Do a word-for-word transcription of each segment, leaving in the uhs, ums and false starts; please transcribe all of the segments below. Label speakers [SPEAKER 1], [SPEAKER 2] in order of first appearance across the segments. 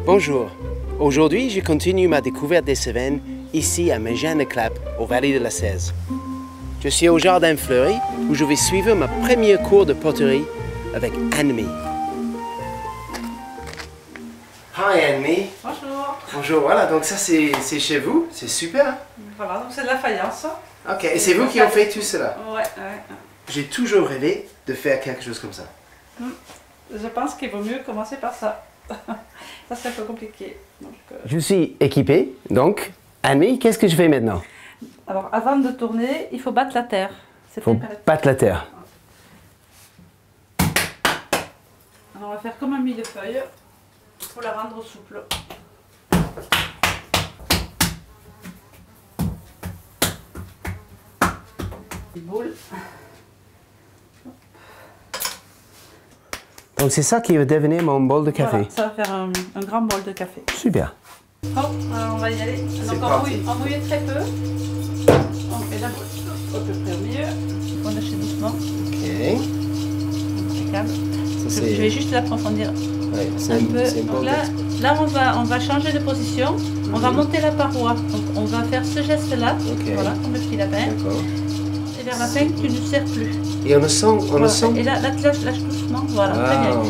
[SPEAKER 1] Bonjour. Aujourd'hui, je continue ma découverte des Cévennes ici à Mégane-les-Clapes, au Vallée de la Cèze. Je suis au Jardin Fleuri où je vais suivre ma première cours de poterie avec Anne-Mie. Hi Anne-Mie.
[SPEAKER 2] Bonjour.
[SPEAKER 1] Bonjour, voilà, donc ça c'est chez vous, c'est super.
[SPEAKER 2] Voilà, donc c'est de la faïence.
[SPEAKER 1] Ok, et c'est vous qui avez fait tout cela?
[SPEAKER 2] Ouais, ouais.
[SPEAKER 1] J'ai toujours rêvé de faire quelque chose comme ça.
[SPEAKER 2] Je pense qu'il vaut mieux commencer par ça. Ça c'est un peu compliqué. Donc, euh...
[SPEAKER 1] Je suis équipé, donc Anne-Mie, qu'est-ce que je fais maintenant?
[SPEAKER 2] Alors avant de tourner, il faut battre la terre.
[SPEAKER 1] Il faut battre la terre.
[SPEAKER 2] Alors on va faire comme un millefeuille pour la rendre souple. Une boule.
[SPEAKER 1] Donc c'est ça qui va devenir mon bol de café.
[SPEAKER 2] Voilà, ça va faire un, un grand bol de café.
[SPEAKER 1] Super.
[SPEAKER 2] Bon, alors on va y aller. Donc on mouille, on mouille très peu. On met la boule à peu près au milieu. On lâche doucement.
[SPEAKER 1] Ok.
[SPEAKER 2] Impeccable. Je, je vais juste l'approfondir
[SPEAKER 1] ouais,
[SPEAKER 2] un, un peu. Donc là, là on, va, on va changer de position. Mm-hmm. On va monter la paroi. Donc on va faire ce geste-là. Okay. Voilà, comme le petit lapin. Et vers la fin, tu ne serres plus.
[SPEAKER 1] Et on le sent, on voilà. le sent.
[SPEAKER 2] Et là, là tu lâches, lâches doucement. Voilà, wow. Très bien.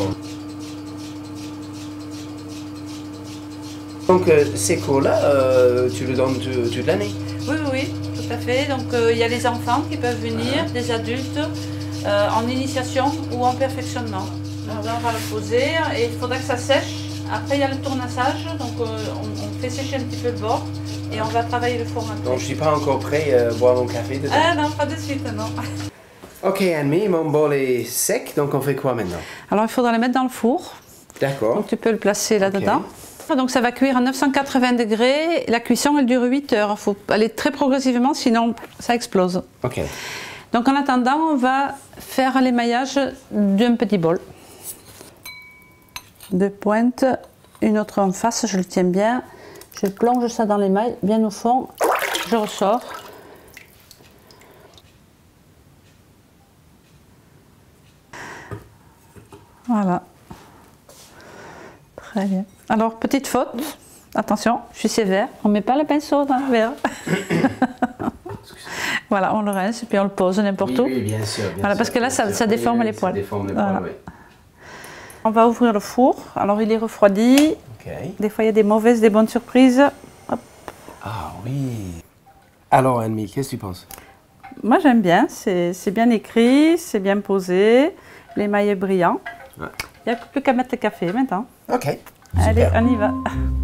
[SPEAKER 1] Donc euh, ces cours-là, euh, tu le donnes toute, toute l'année? Oui,
[SPEAKER 2] oui, oui, tout à fait. Donc il euh, y a les enfants qui peuvent venir, ah. des adultes, euh, en initiation ou en perfectionnement. Donc là on va le poser et il faudra que ça sèche. Après il y a le tournassage, donc euh, on, on fait sécher un petit peu le bord et on va travailler le four maintenant.
[SPEAKER 1] Donc je ne suis pas encore prêt à boire mon café dedans?
[SPEAKER 2] Ah non, pas de suite, non.
[SPEAKER 1] Ok Anne-Mie, mon bol est sec, donc on fait quoi maintenant?
[SPEAKER 2] Alors il faudra le mettre dans le four. D'accord. Donc tu peux le placer là-dedans. Okay. Donc ça va cuire à neuf cent quatre-vingts degrés. La cuisson elle dure huit heures. Il faut aller très progressivement, sinon ça explose.
[SPEAKER 1] Ok.
[SPEAKER 2] Donc en attendant, on va faire l'émaillage d'un petit bol. Deux pointes, une autre en face, je le tiens bien. Je plonge ça dans l'émail, bien au fond. Je ressors. Voilà. Très bien. Alors, petite faute. Attention, je suis sévère. On ne met pas le pinceau dans le verre. Voilà, on le rince et puis on le pose n'importe
[SPEAKER 1] oui,
[SPEAKER 2] où.
[SPEAKER 1] Oui, bien sûr. Bien
[SPEAKER 2] voilà, parce
[SPEAKER 1] sûr,
[SPEAKER 2] que là, ça, ça déforme
[SPEAKER 1] oui,
[SPEAKER 2] les poils.
[SPEAKER 1] Ça déforme les
[SPEAKER 2] voilà.
[SPEAKER 1] poils, oui.
[SPEAKER 2] On va ouvrir le four. Alors, il est refroidi.
[SPEAKER 1] Okay.
[SPEAKER 2] Des fois, il y a des mauvaises, des bonnes surprises. Hop.
[SPEAKER 1] Ah oui. Alors, Anne-Mie, qu'est-ce que tu penses?
[SPEAKER 2] Moi, j'aime bien. C'est bien écrit, c'est bien posé. L'émail est brillant. Ouais. Il n'y a plus qu'à mettre le café maintenant.
[SPEAKER 1] Ok.
[SPEAKER 2] Allez,
[SPEAKER 1] super.
[SPEAKER 2] on y va.